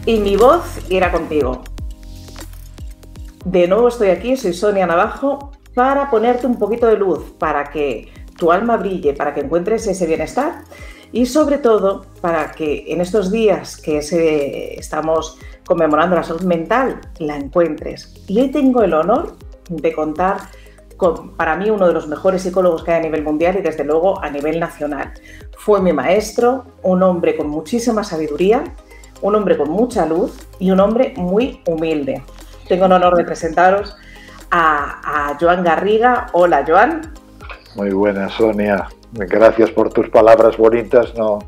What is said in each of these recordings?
y mi voz irá contigo. De nuevo estoy aquí, soy Sonia Navajo, para ponerte un poquito de luz, para que tu alma brille, para que encuentres ese bienestar y sobre todo para que en estos días que estamos conmemorando la salud mental, la encuentres. Y hoy tengo el honor de contar con, para mí, uno de los mejores psicólogos que hay a nivel mundial y desde luego a nivel nacional. Fue mi maestro, un hombre con muchísima sabiduría, un hombre con mucha luz y un hombre muy humilde. Tengo el honor de presentaros a Joan Garriga. Hola, Joan. Muy buena, Sonia. Gracias por tus palabras bonitas. No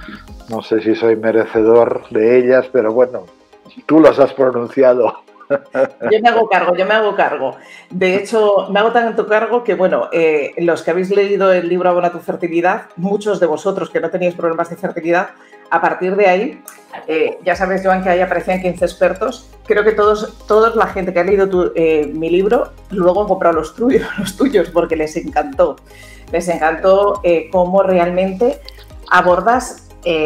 sé si soy merecedor de ellas, pero bueno, tú las has pronunciado. Yo me hago cargo. De hecho, me hago tanto cargo que, bueno, los que habéis leído el libro Abona tu fertilidad, muchos de vosotros que no teníais problemas de fertilidad, a partir de ahí, ya sabes, Joan, que ahí aparecían 15 expertos. Creo que toda la gente que ha leído mi libro luego han comprado los tuyos porque les encantó. Les encantó cómo realmente abordas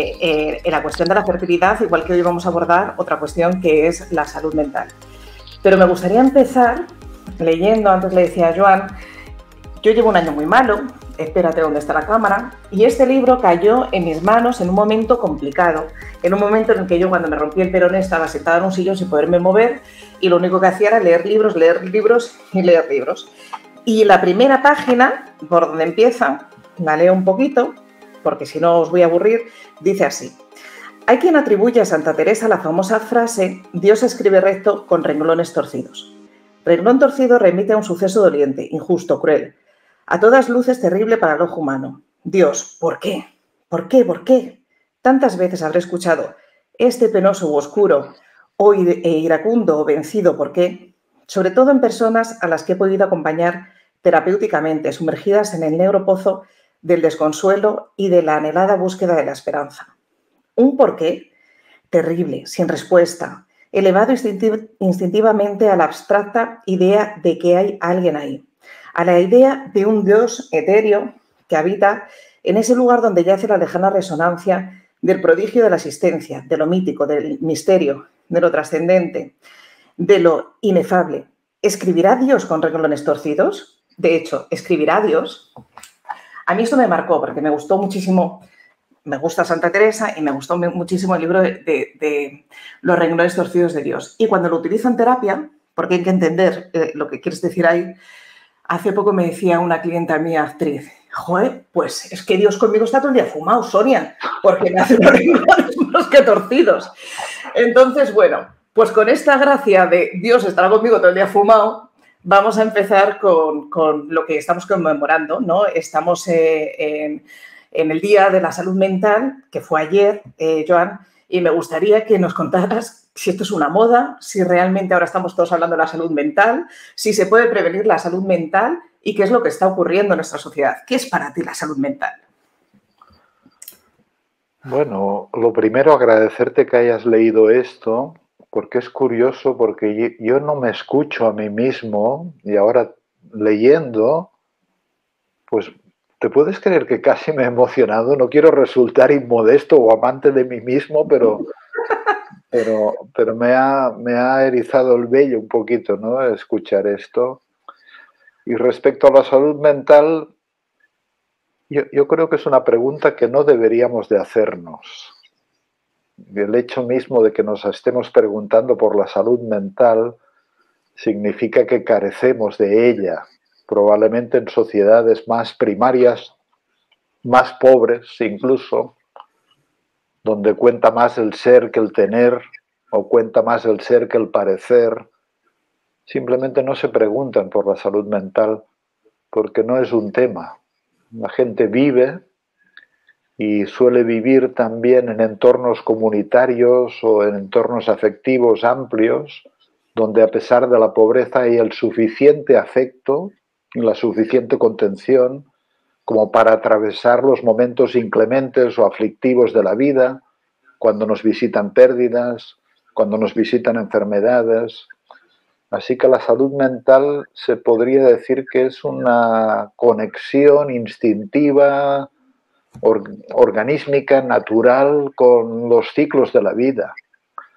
la cuestión de la fertilidad, igual que hoy vamos a abordar otra cuestión que es la salud mental. Pero me gustaría empezar leyendo, antes le decía a Joan, yo llevo un año muy malo, espérate dónde está la cámara, y este libro cayó en mis manos en un momento complicado, en un momento en el que yo cuando me rompí el peroné estaba sentada en un sillón sin poderme mover y lo único que hacía era leer libros y leer libros. Y la primera página, por donde empieza, la leo un poquito, porque si no os voy a aburrir, dice así. Hay quien atribuye a Santa Teresa la famosa frase «Dios escribe recto con renglones torcidos». Renglón torcido remite a un suceso doliente, injusto, cruel, a todas luces terrible para el ojo humano. Dios, ¿por qué? ¿Por qué? ¿Por qué? Tantas veces habré escuchado este penoso u oscuro o iracundo o vencido ¿por qué? Sobre todo en personas a las que he podido acompañar terapéuticamente, sumergidas en el negro pozo del desconsuelo y de la anhelada búsqueda de la esperanza. Un porqué terrible, sin respuesta, elevado instintivamente a la abstracta idea de que hay alguien ahí, a la idea de un Dios etéreo que habita en ese lugar donde yace la lejana resonancia del prodigio de la existencia, de lo mítico, del misterio, de lo trascendente, de lo inefable. ¿Escribirá Dios con renglones torcidos? De hecho, ¿escribirá Dios? A mí esto me marcó porque me gustó muchísimo. Me gusta Santa Teresa y me gustó muchísimo el libro de los renglones torcidos de Dios. Y cuando lo utilizo en terapia, porque hay que entender lo que quieres decir ahí, hace poco me decía una clienta mía, actriz, joder, pues es que Dios conmigo está todo el día fumado, Sonia, porque me hace los renglones más que torcidos. Entonces, bueno, pues con esta gracia de Dios estará conmigo todo el día fumado, vamos a empezar con lo que estamos conmemorando, ¿no? Estamos en el Día de la Salud Mental, que fue ayer, Joan, y me gustaría que nos contaras si esto es una moda, si realmente ahora estamos todos hablando de la salud mental, si se puede prevenir la salud mental y qué es lo que está ocurriendo en nuestra sociedad. ¿Qué es para ti la salud mental? Bueno, lo primero, agradecerte que hayas leído esto, porque es curioso, porque yo no me escucho a mí mismo y ahora leyendo, pues te puedes creer que casi me he emocionado. No quiero resultar inmodesto o amante de mí mismo, pero me ha erizado el vello un poquito, ¿no? Escuchar esto. Y respecto a la salud mental, yo creo que es una pregunta que no deberíamos de hacernos. El hecho mismo de que nos estemos preguntando por la salud mental significa que carecemos de ella. Probablemente en sociedades más primarias, más pobres incluso, donde cuenta más el ser que el tener, o cuenta más el ser que el parecer, simplemente no se preguntan por la salud mental, porque no es un tema. La gente vive y suele vivir también en entornos comunitarios o en entornos afectivos amplios, donde a pesar de la pobreza hay el suficiente afecto y la suficiente contención como para atravesar los momentos inclementes o aflictivos de la vida, cuando nos visitan pérdidas, cuando nos visitan enfermedades. Así que la salud mental se podría decir que es una conexión instintiva, organísmica, natural con los ciclos de la vida.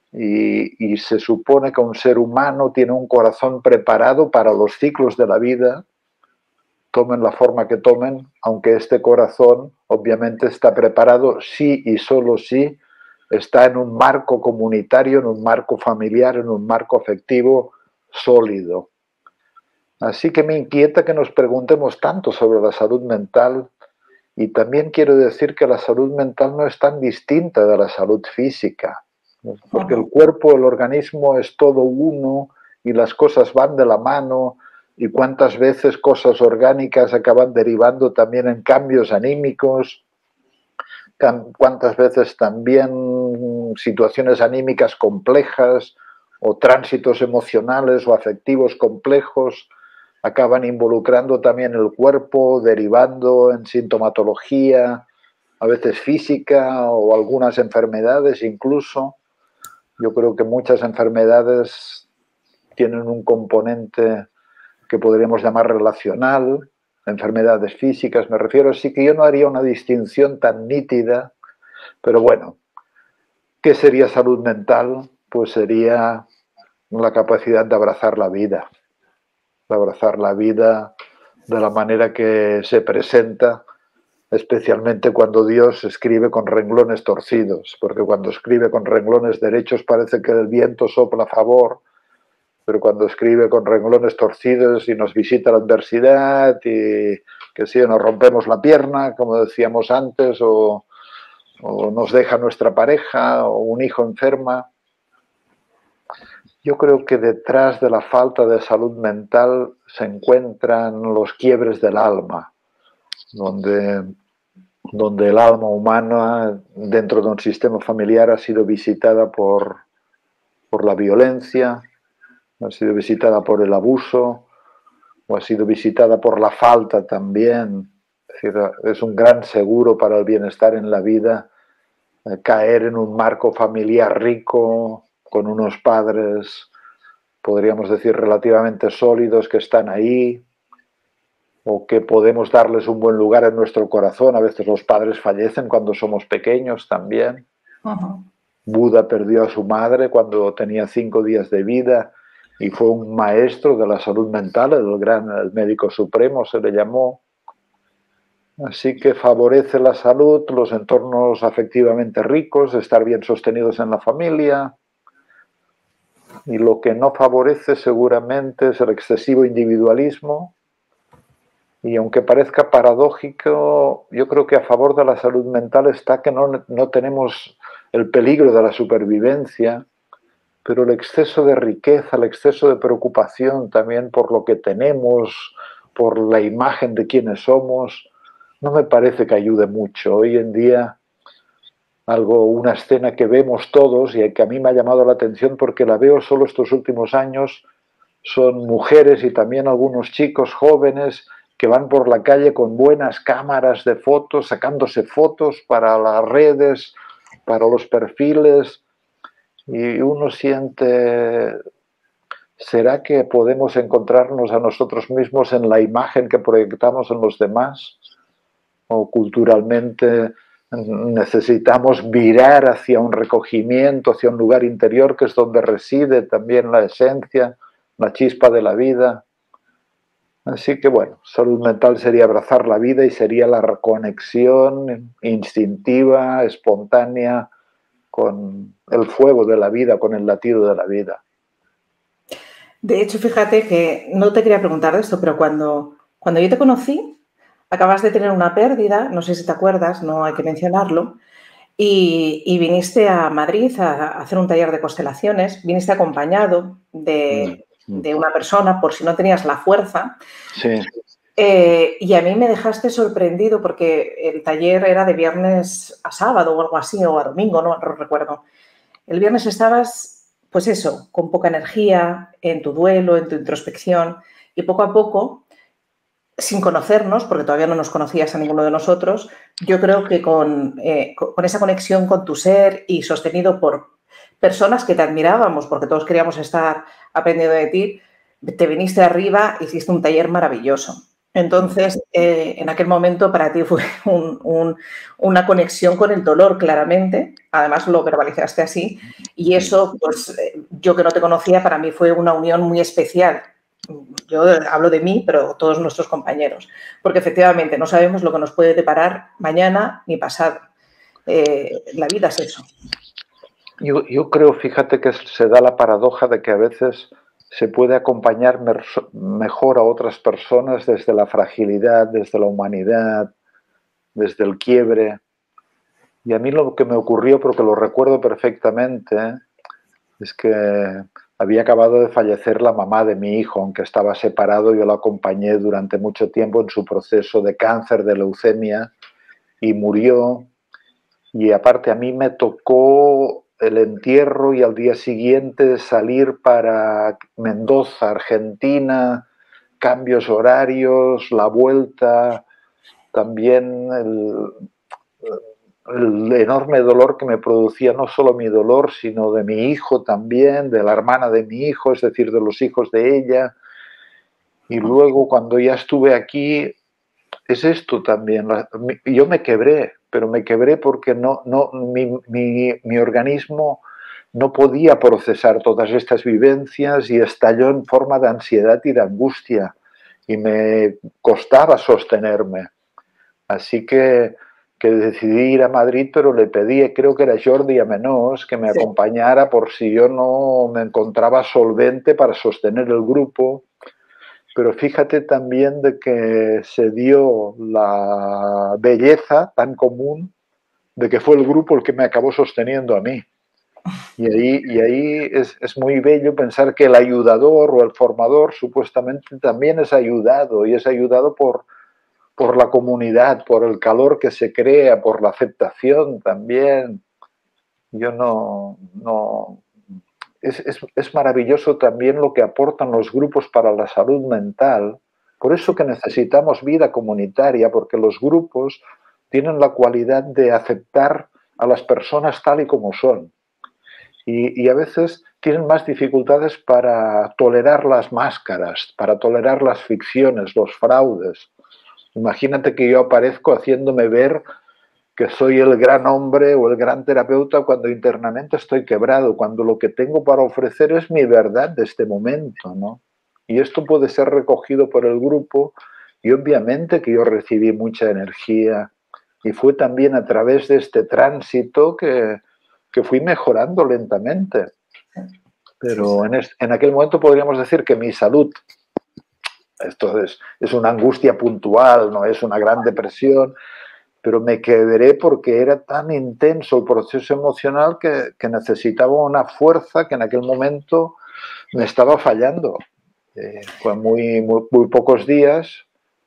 y se supone que un ser humano tiene un corazón preparado para los ciclos de la vida, tomen la forma que tomen, aunque este corazón obviamente está preparado sí y solo si está en un marco comunitario, en un marco familiar, en un marco afectivo sólido. Así que me inquieta que nos preguntemos tanto sobre la salud mental, y también quiero decir que la salud mental no es tan distinta de la salud física, porque el cuerpo, el organismo es todo uno y las cosas van de la mano, y cuántas veces cosas orgánicas acaban derivando también en cambios anímicos, cuántas veces también situaciones anímicas complejas o tránsitos emocionales o afectivos complejos acaban involucrando también el cuerpo, derivando en sintomatología, a veces física o algunas enfermedades incluso. Yo creo que muchas enfermedades tienen un componente que podríamos llamar relacional, enfermedades físicas me refiero, así que yo no haría una distinción tan nítida, pero bueno, ¿qué sería salud mental? Pues sería la capacidad de abrazar la vida de la manera que se presenta, especialmente cuando Dios escribe con renglones torcidos, porque cuando escribe con renglones derechos parece que el viento sopla a favor, pero cuando escribe con renglones torcidos y nos visita la adversidad y que si nos rompemos la pierna, como decíamos antes, o nos deja nuestra pareja o un hijo enferma. Yo creo que detrás de la falta de salud mental se encuentran los quiebres del alma, donde el alma humana dentro de un sistema familiar ha sido visitada por la violencia, ha sido visitada por el abuso o ha sido visitada por la falta también. Es decir, es un gran seguro para el bienestar en la vida caer en un marco familiar rico, con unos padres, podríamos decir, relativamente sólidos que están ahí, o que podemos darles un buen lugar en nuestro corazón. A veces los padres fallecen cuando somos pequeños también. Buda perdió a su madre cuando tenía 5 días de vida y fue un maestro de la salud mental, el médico supremo se le llamó. Así que favorece la salud, los entornos afectivamente ricos, estar bien sostenidos en la familia. Y lo que no favorece seguramente es el excesivo individualismo. Y aunque parezca paradójico, yo creo que a favor de la salud mental está que no tenemos el peligro de la supervivencia, pero el exceso de riqueza, el exceso de preocupación también por lo que tenemos, por la imagen de quienes somos, no me parece que ayude mucho. Hoy en día, una escena que vemos todos y que a mí me ha llamado la atención porque la veo solo estos últimos años, son mujeres y también algunos chicos jóvenes que van por la calle con buenas cámaras de fotos, sacándose fotos para las redes, para los perfiles, y uno siente, ¿será que podemos encontrarnos a nosotros mismos en la imagen que proyectamos en los demás? ¿O culturalmente necesitamos virar hacia un recogimiento, hacia un lugar interior que es donde reside también la esencia, la chispa de la vida? Así que bueno, salud mental sería abrazar la vida y sería la conexión instintiva, espontánea con el fuego de la vida, con el latido de la vida. De hecho, fíjate que no te quería preguntar de esto, pero cuando yo te conocí, acabas de tener una pérdida, no sé si te acuerdas, no hay que mencionarlo, y viniste a Madrid a hacer un taller de constelaciones, viniste acompañado de una persona por si no tenías la fuerza. Sí. Y a mí me dejaste sorprendido porque el taller era de viernes a sábado o algo así, o a domingo, no recuerdo. El viernes estabas, pues eso, con poca energía, en tu duelo, en tu introspección, y poco a poco, sin conocernos, porque todavía no nos conocías a ninguno de nosotros, yo creo que con esa conexión con tu ser y sostenido por personas que te admirábamos, porque todos queríamos estar aprendiendo de ti, te viniste arriba, hiciste un taller maravilloso. Entonces, en aquel momento para ti fue una conexión con el dolor, claramente. Además, lo verbalizaste así. Y eso, pues, yo que no te conocía, para mí fue una unión muy especial. Yo hablo de mí, pero todos nuestros compañeros. Porque efectivamente no sabemos lo que nos puede deparar mañana ni pasado. La vida es eso. Yo creo, fíjate que se da la paradoja de que a veces se puede acompañar mejor a otras personas desde la fragilidad, desde la humanidad, desde el quiebre. Y a mí lo que me ocurrió, porque lo recuerdo perfectamente, es que había acabado de fallecer la mamá de mi hijo, aunque estaba separado. Yo la acompañé durante mucho tiempo en su proceso de cáncer, de leucemia, y murió. Y aparte a mí me tocó el entierro y al día siguiente salir para Mendoza, Argentina, cambios horarios, la vuelta, también el enorme dolor que me producía, no solo mi dolor, sino de mi hijo también, de la hermana de mi hijo, es decir, de los hijos de ella. Y luego cuando ya estuve aquí, es esto también. Yo me quebré, pero me quebré porque mi organismo no podía procesar todas estas vivencias y estalló en forma de ansiedad y de angustia y me costaba sostenerme. Así que decidí ir a Madrid, pero le pedí, creo que era Jordi Amenós, que me acompañara por si yo no me encontraba solvente para sostener el grupo. Pero fíjate también de que se dio la belleza tan común de que fue el grupo el que me acabó sosteniendo a mí. Y ahí es muy bello pensar que el ayudador o el formador supuestamente también es ayudado, y es ayudado por la comunidad, por el calor que se crea, por la aceptación también. Yo es maravilloso también lo que aportan los grupos para la salud mental. Por eso que necesitamos vida comunitaria, porque los grupos tienen la cualidad de aceptar a las personas tal y como son. Y a veces tienen más dificultades para tolerar las máscaras, para tolerar las ficciones, los fraudes. Imagínate que yo aparezco haciéndome ver que soy el gran hombre o el gran terapeuta cuando internamente estoy quebrado, cuando lo que tengo para ofrecer es mi verdad de este momento, ¿no? Y esto puede ser recogido por el grupo, y obviamente que yo recibí mucha energía, y fue también a través de este tránsito que fui mejorando lentamente. Pero en aquel momento podríamos decir que mi salud, esto es una angustia puntual, no es una gran depresión, pero me quebré porque era tan intenso el proceso emocional que necesitaba una fuerza que en aquel momento me estaba fallando. Fue muy pocos días,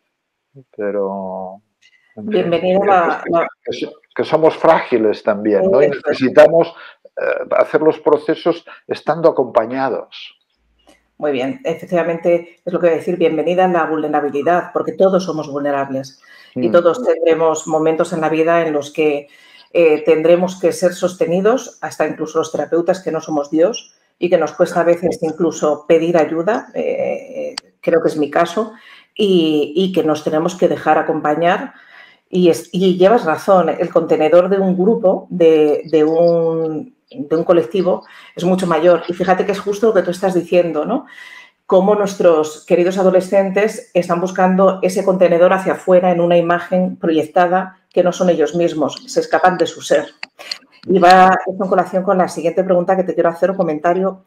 pero... Bienvenido que somos frágiles también, ¿no? Y necesitamos hacer los procesos estando acompañados. Muy bien, efectivamente es lo que voy a decir, bienvenida a la vulnerabilidad, porque todos somos vulnerables y todos tendremos momentos en la vida en los que tendremos que ser sostenidos, hasta incluso los terapeutas que no somos Dios y que nos cuesta a veces incluso pedir ayuda, creo que es mi caso, y que nos tenemos que dejar acompañar. Y llevas razón, el contenedor de un grupo, de un colectivo, es mucho mayor. Y fíjate que es justo lo que tú estás diciendo, ¿no? Cómo nuestros queridos adolescentes están buscando ese contenedor hacia afuera en una imagen proyectada que no son ellos mismos, se escapan de su ser. Y va en colación con la siguiente pregunta que te quiero hacer, un comentario,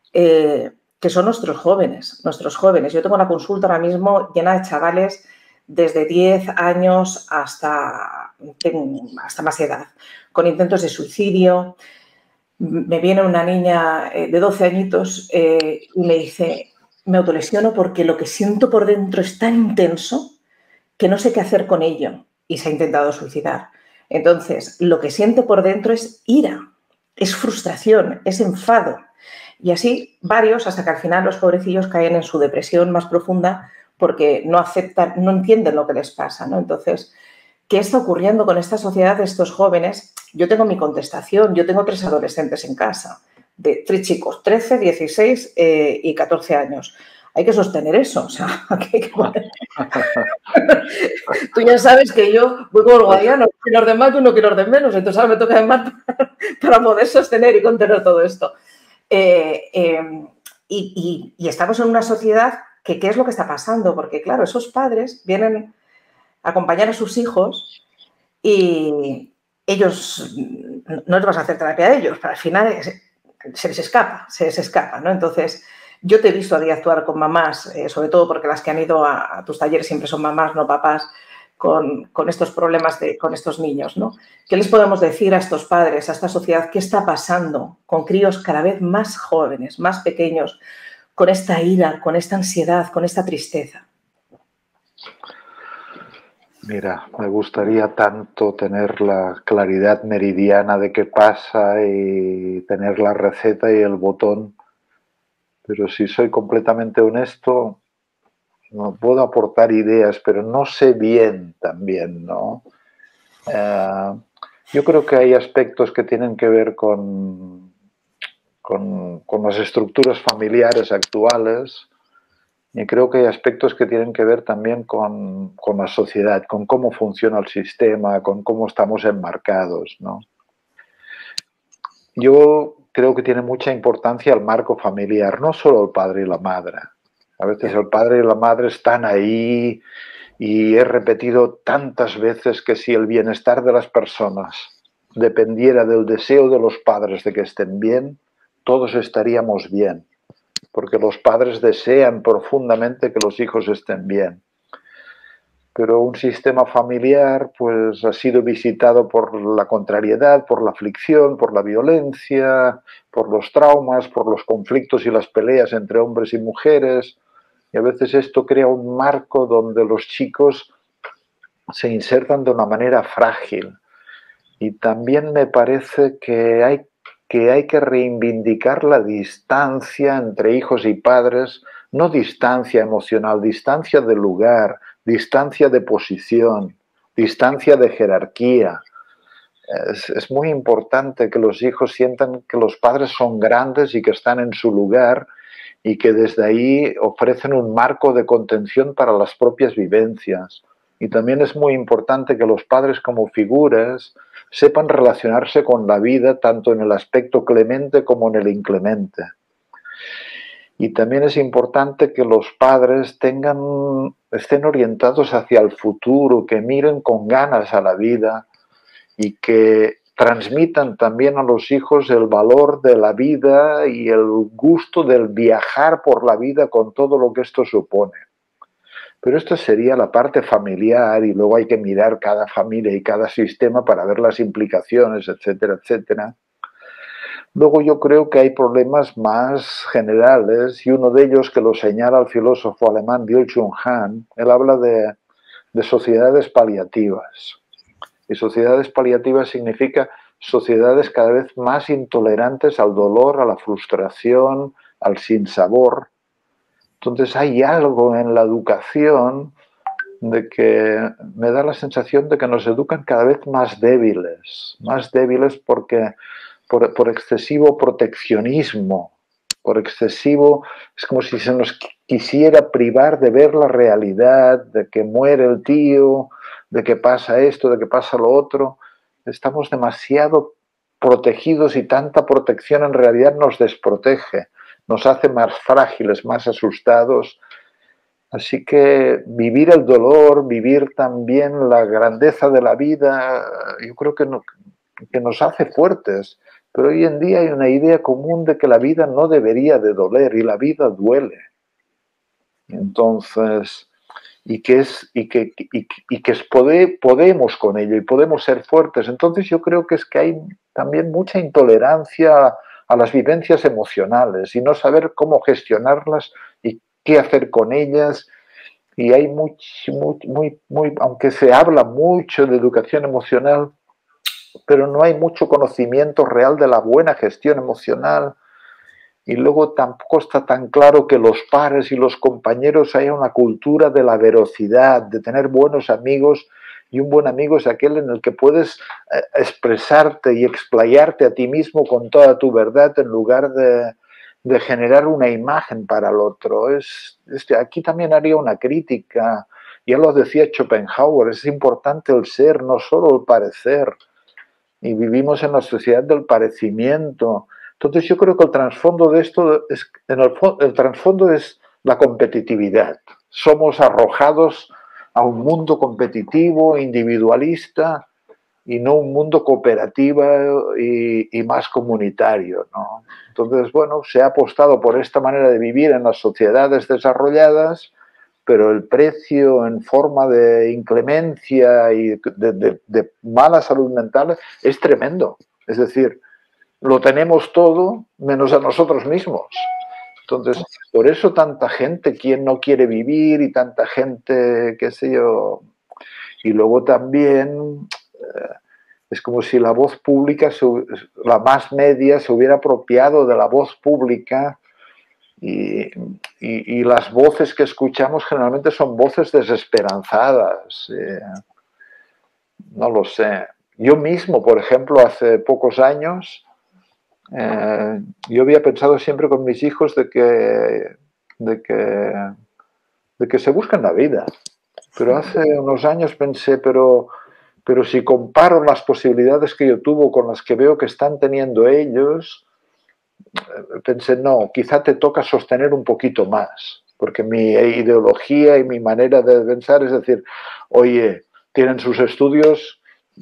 que son nuestros jóvenes. Yo tengo una consulta ahora mismo llena de chavales desde 10 años hasta más edad, con intentos de suicidio. Me viene una niña de 12 añitos y me dice, me autolesiono porque lo que siento por dentro es tan intenso que no sé qué hacer con ello, y se ha intentado suicidar. Entonces, lo que siente por dentro es ira, es frustración, es enfado. Y así varios, hasta que al final los pobrecillos caen en su depresión más profunda porque no aceptan, no entienden lo que les pasa, ¿no? Entonces, ¿qué está ocurriendo con esta sociedad de estos jóvenes? Yo tengo mi contestación, yo tengo 3 adolescentes en casa, de 3 chicos, 13, 16 y 14 años. hay que sostener eso. O sea, tú ya sabes que yo voy con el guadiano, quiero orden más, tú no quiero orden menos, entonces ahora me toca además para poder sostener y contener todo esto. Y estamos en una sociedad que, ¿qué es lo que está pasando? Porque, claro, esos padres vienen a acompañar a sus hijos y ellos, no les vas a hacer terapia de ellos, pero al final se les escapa, ¿no? Entonces, yo te he visto a ti actuar con mamás, sobre todo porque las que han ido a tus talleres siempre son mamás, no papás, con estos problemas con estos niños, ¿no? ¿Qué les podemos decir a estos padres, a esta sociedad? ¿Qué está pasando con críos cada vez más jóvenes, más pequeños, con esta ira, con esta ansiedad, con esta tristeza? Mira, me gustaría tanto tener la claridad meridiana de qué pasa y tener la receta y el botón, pero si soy completamente honesto, no puedo aportar ideas, pero no sé bien también, ¿no? Yo creo que hay aspectos que tienen que ver con las estructuras familiares actuales, y creo que hay aspectos que tienen que ver también con la sociedad, con cómo funciona el sistema, con cómo estamos enmarcados, ¿no? Yo creo que tiene mucha importancia el marco familiar, no solo el padre y la madre. A veces el padre y la madre están ahí y he repetido tantas veces que si el bienestar de las personas dependiera del deseo de los padres de que estén bien, todos estaríamos bien, porque los padres desean profundamente que los hijos estén bien. Pero un sistema familiar pues ha sido visitado por la contrariedad, por la aflicción, por la violencia, por los traumas, por los conflictos y las peleas entre hombres y mujeres, y a veces esto crea un marco donde los chicos se insertan de una manera frágil. Y también me parece que hay que reivindicar la distancia entre hijos y padres, no distancia emocional, distancia de lugar, distancia de posición, distancia de jerarquía. Es muy importante que los hijos sientan que los padres son grandes y que están en su lugar y que desde ahí ofrecen un marco de contención para las propias vivencias. Y también es muy importante que los padres como figuras sepan relacionarse con la vida tanto en el aspecto clemente como en el inclemente. Y también es importante que los padres estén orientados hacia el futuro, que miren con ganas a la vida y que transmitan también a los hijos el valor de la vida y el gusto del viajar por la vida con todo lo que esto supone. Pero esto sería la parte familiar y luego hay que mirar cada familia y cada sistema para ver las implicaciones, etcétera, etcétera. Luego yo creo que hay problemas más generales y uno de ellos que lo señala el filósofo alemán Byung-Chul Han, él habla de sociedades paliativas. Y sociedades paliativas significa sociedades cada vez más intolerantes al dolor, a la frustración, al sinsabor. Entonces hay algo en la educación de que me da la sensación de que nos educan cada vez más débiles porque por excesivo proteccionismo, por excesivo, es como si se nos quisiera privar de ver la realidad, de que muere el tío, de que pasa esto, de que pasa lo otro. Estamos demasiado protegidos y tanta protección en realidad nos desprotege, nos hace más frágiles, más asustados. Así que vivir el dolor, vivir también la grandeza de la vida, yo creo que nos hace fuertes. Pero hoy en día hay una idea común de que la vida no debería de doler y la vida duele. Entonces, podemos con ello y podemos ser fuertes. Entonces yo creo que es que hay también mucha intolerancia a las vivencias emocionales y no saber cómo gestionarlas y qué hacer con ellas. Y hay aunque se habla mucho de educación emocional, pero no hay mucho conocimiento real de la buena gestión emocional. Y luego tampoco está tan claro que los pares y los compañeros haya una cultura de la veracidad, de tener buenos amigos, y un buen amigo es aquel en el que puedes expresarte y explayarte a ti mismo con toda tu verdad en lugar de de generar una imagen para el otro. Aquí también haría una crítica. Ya lo decía Schopenhauer, es importante el ser, no solo el parecer. Y vivimos en la sociedad del parecimiento. Entonces yo creo que el trasfondo de esto el trasfondo es la competitividad. Somos arrojados a un mundo competitivo, individualista, y no un mundo cooperativo y más comunitario, ¿no? Entonces, bueno, se ha apostado por esta manera de vivir en las sociedades desarrolladas, pero el precio en forma de inclemencia y de mala salud mental es tremendo. Es decir, lo tenemos todo menos a nosotros mismos. Entonces, por eso tanta gente, quien no quiere vivir y tanta gente, qué sé yo. Y luego también es como si la voz pública, la más media, se hubiera apropiado de la voz pública y las voces que escuchamos generalmente son voces desesperanzadas. No lo sé. Yo mismo, por ejemplo, hace pocos años, yo había pensado siempre con mis hijos de que se buscan la vida. Pero hace unos años pensé, pero si comparo las posibilidades que yo tuve con las que veo que están teniendo ellos, pensé, no, quizá te toca sostener un poquito más, porque mi ideología y mi manera de pensar es decir, oye, tienen sus estudios,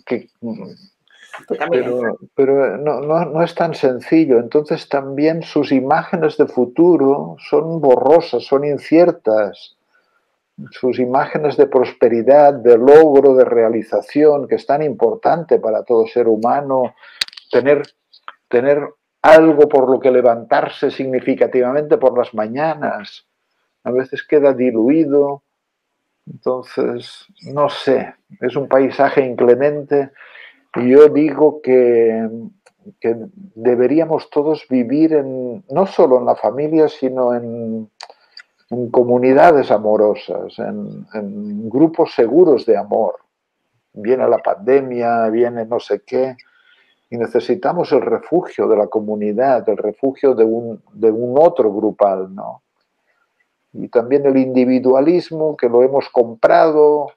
pero no es tan sencillo. Entonces también sus imágenes de futuro son borrosas, son inciertas. Sus imágenes de prosperidad, de logro, de realización, que es tan importante para todo ser humano, tener algo por lo que levantarse significativamente por las mañanas, a veces queda diluido. Entonces, no sé, es un paisaje inclemente y yo digo que deberíamos todos vivir no solo en la familia, sino en comunidades amorosas, en grupos seguros de amor. Viene la pandemia, viene no sé qué, y necesitamos el refugio de la comunidad, el refugio de un otro grupal, ¿no? Y también el individualismo, que lo hemos comprado,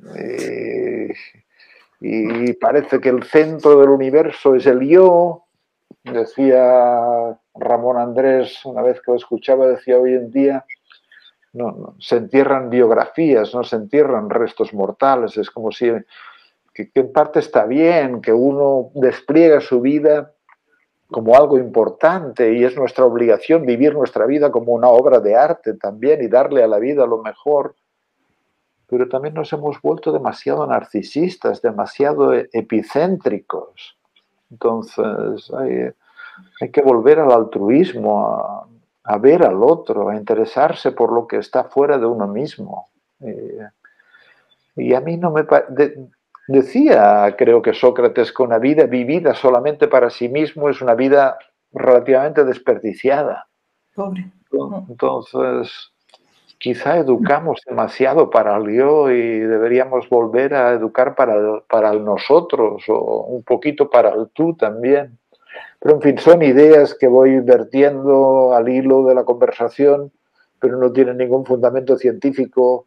y parece que el centro del universo es el yo. Decía Ramón Andrés, una vez que lo escuchaba, decía hoy en día, no, se entierran biografías, no se entierran restos mortales. Es como si que en parte está bien, que uno despliega su vida como algo importante y es nuestra obligación vivir nuestra vida como una obra de arte también y darle a la vida lo mejor. Pero también nos hemos vuelto demasiado narcisistas, demasiado epicéntricos. Entonces hay que volver al altruismo, a ver al otro, a interesarse por lo que está fuera de uno mismo. Y a mí no me decía, creo que Sócrates, que una vida vivida solamente para sí mismo es una vida relativamente desperdiciada. Pobre. Entonces, quizá educamos demasiado para el yo y deberíamos volver a educar para el nosotros o un poquito para el tú también. Pero en fin, son ideas que voy vertiendo al hilo de la conversación, pero no tienen ningún fundamento científico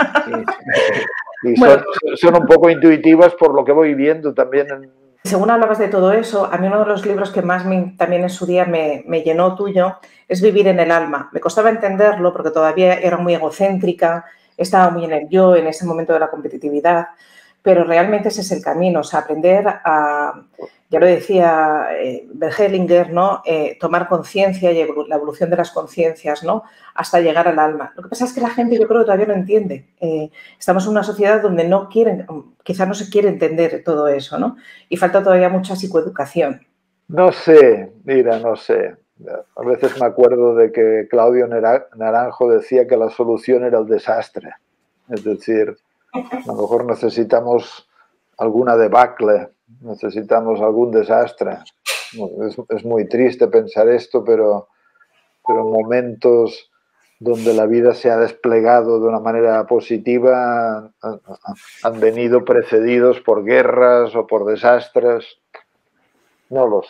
y Bueno, son un poco intuitivas por lo que voy viendo también. Según hablabas de todo eso, a mí uno de los libros que más también en su día me llenó tuyo es Vivir en el alma. Me costaba entenderlo porque todavía era muy egocéntrica, estaba muy en el yo, en ese momento de la competitividad, pero realmente ese es el camino, o sea, aprender a, ya lo decía Hellinger, ¿no? Tomar conciencia y la evolución de las conciencias, ¿no? Hasta llegar al alma. Lo que pasa es que la gente yo creo que todavía no entiende. Estamos en una sociedad donde no quieren, quizás no se quiere entender todo eso, ¿no? Y falta todavía mucha psicoeducación. No sé, mira, no sé. A veces me acuerdo de que Claudio Naranjo decía que la solución era el desastre. Es decir, a lo mejor necesitamos alguna debacle, necesitamos algún desastre. Es muy triste pensar esto, pero momentos donde la vida se ha desplegado de una manera positiva han venido precedidos por guerras o por desastres. No lo sé.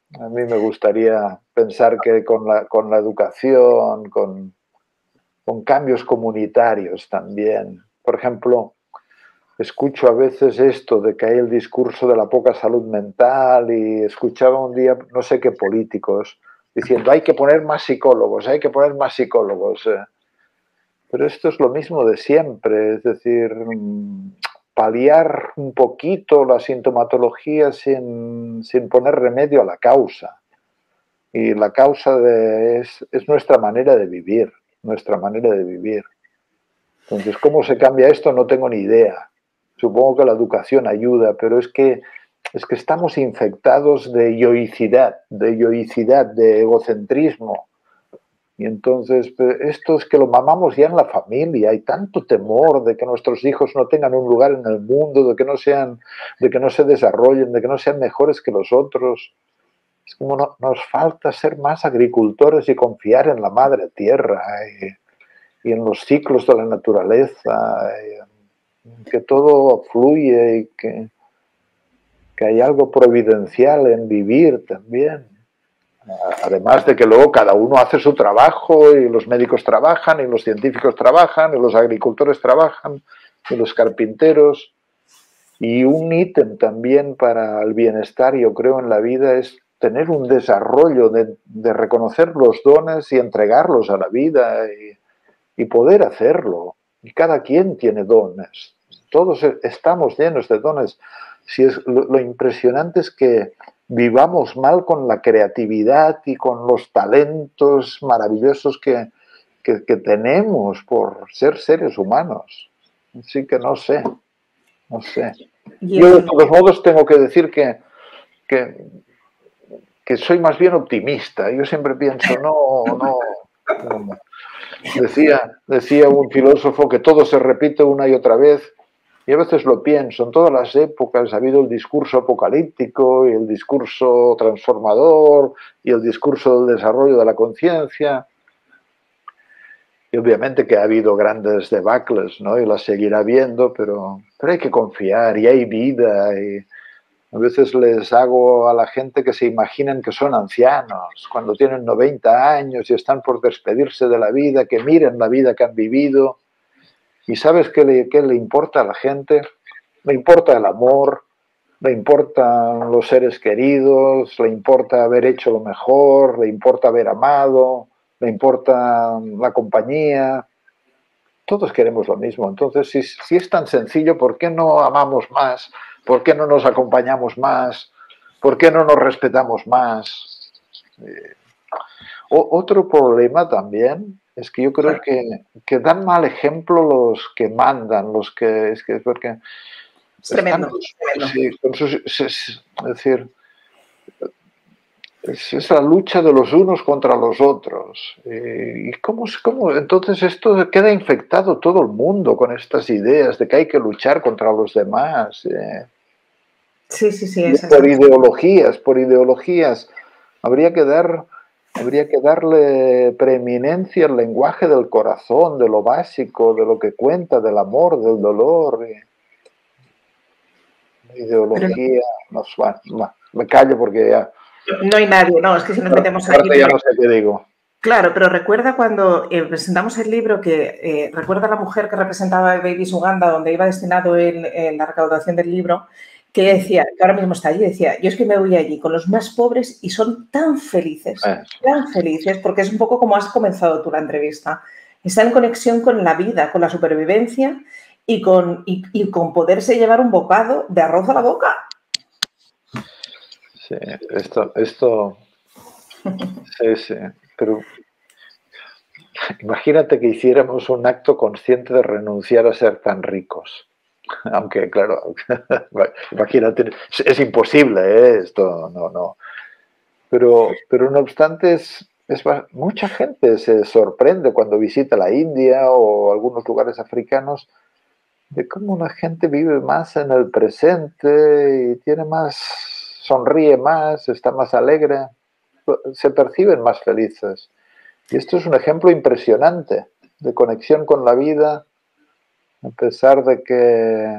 A mí me gustaría pensar que con la educación, con cambios comunitarios también. Por ejemplo, escucho a veces esto de que hay el discurso de la poca salud mental y escuchaba un día no sé qué políticos diciendo hay que poner más psicólogos, hay que poner más psicólogos. Pero esto es lo mismo de siempre, es decir, paliar un poquito la sintomatología sin poner remedio a la causa. Y la causa es nuestra manera de vivir, nuestra manera de vivir. Entonces, ¿cómo se cambia esto? No tengo ni idea. Supongo que la educación ayuda, pero es que estamos infectados de yoicidad, de egocentrismo. Y entonces, esto es que lo mamamos ya en la familia. Hay tanto temor de que nuestros hijos no tengan un lugar en el mundo, de que no se desarrollen, de que no sean mejores que los otros. Es como nos falta ser más agricultores y confiar en la madre tierra y en los ciclos de la naturaleza, que todo fluye y que hay algo providencial en vivir también. Además de que luego cada uno hace su trabajo y los médicos trabajan y los científicos trabajan y los agricultores trabajan y los carpinteros. Y un ítem también para el bienestar, yo creo, en la vida es tener un desarrollo de reconocer los dones y entregarlos a la vida y poder hacerlo. Y cada quien tiene dones. Todos estamos llenos de dones. Si es, lo impresionante es que vivamos mal con la creatividad y con los talentos maravillosos que tenemos por ser seres humanos. Así que no sé, no sé. Yo de todos modos tengo que decir que soy más bien optimista. Yo siempre pienso, no. Decía un filósofo que todo se repite una y otra vez, y a veces lo pienso, en todas las épocas ha habido el discurso apocalíptico y el discurso transformador y el discurso del desarrollo de la conciencia, y obviamente que ha habido grandes debacles, ¿no? Y las seguirá habiendo, pero hay que confiar y hay vida. Y a veces les hago a la gente que se imaginen que son ancianos, cuando tienen 90 años y están por despedirse de la vida, que miren la vida que han vivido. ¿Y sabes qué le importa a la gente? Le importa el amor, le importan los seres queridos, le importa haber hecho lo mejor, le importa haber amado, le importa la compañía. Todos queremos lo mismo. Entonces, si es tan sencillo, ¿por qué no amamos más? ¿Por qué no nos acompañamos más? ¿Por qué no nos respetamos más? Otro problema también es que yo creo que dan mal ejemplo los que mandan, los que es porque es tremendo. Sí, es decir, es la lucha de los unos contra los otros. ¿Y cómo? Entonces esto queda infectado todo el mundo con estas ideas de que hay que luchar contra los demás. Sí. Por ideologías. Habría que darle preeminencia al lenguaje del corazón, de lo básico, de lo que cuenta, del amor, del dolor. Ideología, me callo porque ya. No hay nadie, no, es que si nos metemos aquí... ya no sé qué digo. Claro, pero recuerda cuando presentamos el libro que recuerda a la mujer que representaba a Babies Uganda, donde iba destinado en la recaudación del libro, que decía, que ahora mismo está allí, decía, yo es que me voy allí con los más pobres y son tan felices, porque es un poco como has comenzado tú la entrevista. Está en conexión con la vida, con la supervivencia y con poderse llevar un bocado de arroz a la boca. Sí, esto sí, pero imagínate que hiciéramos un acto consciente de renunciar a ser tan ricos. Aunque, claro, imagínate, es imposible, esto no. Pero no obstante, mucha gente se sorprende cuando visita la India o algunos lugares africanos de cómo la gente vive más en el presente y sonríe más, está más alegre, se perciben más felices. Y esto es un ejemplo impresionante de conexión con la vida, a pesar de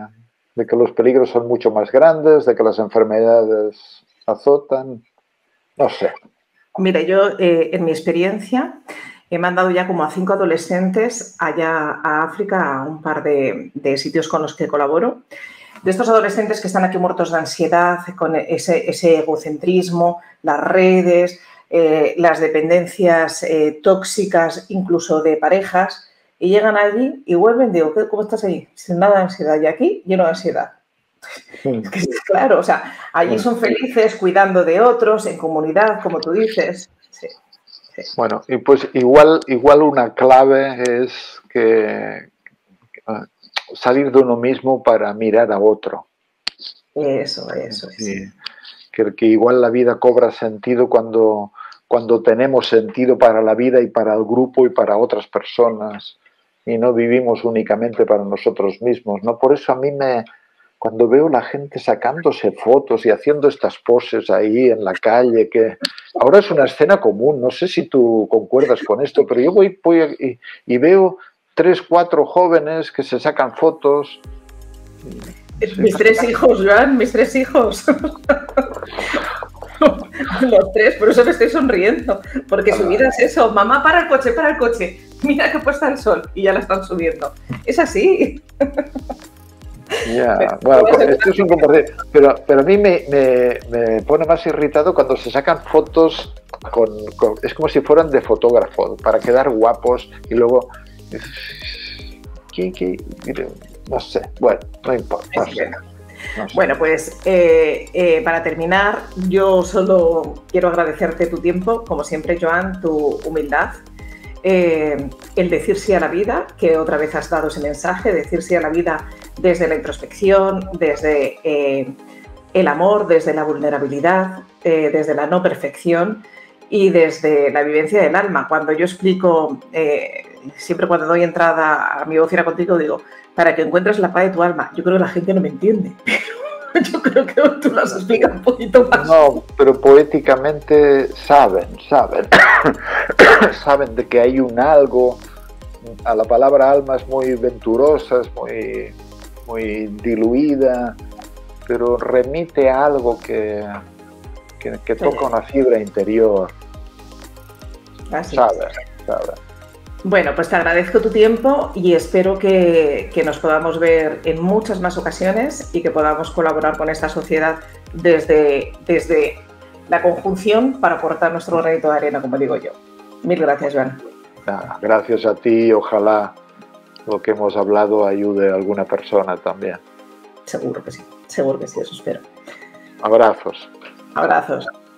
que los peligros son mucho más grandes, de que las enfermedades azotan. No sé. Mira, yo en mi experiencia he mandado ya como a 5 adolescentes allá a África, a un par de sitios con los que colaboro. De estos adolescentes que están aquí muertos de ansiedad, con ese egocentrismo, las redes, las dependencias tóxicas, incluso de parejas, y llegan allí y vuelven, digo, ¿cómo estás ahí? Sin nada de ansiedad, y aquí lleno de ansiedad. Es que claro, o sea, allí son felices cuidando de otros, en comunidad, como tú dices. Sí, sí. Bueno, y pues igual una clave es que salir de uno mismo para mirar a otro. Eso. Sí, que igual la vida cobra sentido cuando tenemos sentido para la vida y para el grupo y para otras personas y no vivimos únicamente para nosotros mismos, ¿no? Por eso a mí cuando veo la gente sacándose fotos y haciendo estas poses ahí en la calle, que ahora es una escena común, no sé si tú concuerdas con esto, pero yo voy y veo 3, 4 jóvenes que se sacan fotos. Mis 3 hijos, Joan, mis 3 hijos. Los 3, por eso me estoy sonriendo, porque su vida es eso, mamá, para el coche, mira que puesta el sol, y ya la están subiendo. Es así. Ya, bueno, esto es un compartir, pero a mí me pone más irritado cuando se sacan fotos es como si fueran de fotógrafo, para quedar guapos y luego no sé, bueno, no importa. No sé. Bueno, pues para terminar, yo solo quiero agradecerte tu tiempo, como siempre, Joan, tu humildad, el decir sí a la vida, que otra vez has dado ese mensaje, decir sí a la vida desde la introspección, desde el amor, desde la vulnerabilidad, desde la no perfección y desde la vivencia del alma. Cuando yo explico, siempre cuando doy entrada a mi voz era contigo, digo, para que encuentres la paz de tu alma. Yo creo que la gente no me entiende, pero yo creo que tú las explicas un poquito más. No, pero poéticamente saben saben de que hay un algo. A la palabra alma es muy venturosa, es muy diluida, pero remite a algo que toca una fibra interior. Así sabe. Bueno, pues te agradezco tu tiempo y espero que nos podamos ver en muchas más ocasiones y que podamos colaborar con esta sociedad desde la conjunción para aportar nuestro granito de arena, como digo yo. Mil gracias, Joan. Gracias a ti, ojalá lo que hemos hablado ayude a alguna persona también. Seguro que sí, eso espero. Abrazos. Abrazos.